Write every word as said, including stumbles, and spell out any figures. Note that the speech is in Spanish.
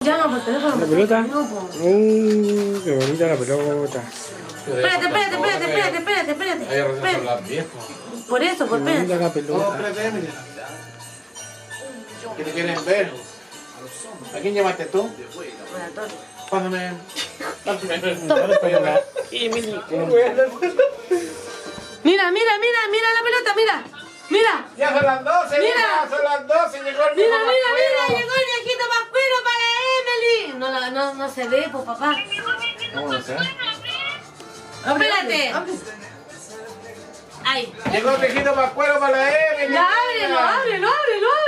Llama por teléfono. ¿La pelota? No, po. Uh, qué bonita la pelota. Espérate, espérate, espérate, espérate, espérate, espérate. Ahí recién son espérate. las diez. Por eso, Qué por bonita espérate. la No, pelota. espérate, Emily. ¿Qué te quieren ver? ¿A quién llamaste tú? Bueno, todo. Pásame. Mira, mira, mira, mira la pelota, mira. Mira. Ya son las doce, Mira. mira, son las doce, llegó el Mira, viejo mira, mira, Pascuero. llegó el viejito Pascuero para Emily. No, la- no, no se ve, pues papá. ¿Cómo no sé? Espérate. Ay. Llegó el viejito Pascuero para la Emily. Ya ábrelo, ábrelo, ábrelo,